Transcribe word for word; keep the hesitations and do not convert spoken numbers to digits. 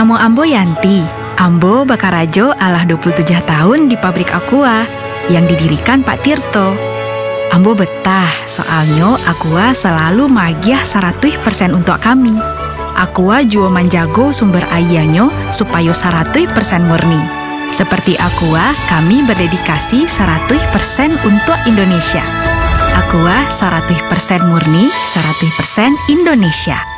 Namo Ambo Yanti. Ambo bakarajo alah dua puluh tujuh tahun di pabrik Aqua yang didirikan Pak Tirto. Ambo betah soalnya Aqua selalu magiah seratus persen untuk kami. Aqua jual manjago sumber airnya supaya seratus persen murni. Seperti Aqua, kami berdedikasi seratus persen untuk Indonesia. Aqua seratus persen murni, seratus persen Indonesia.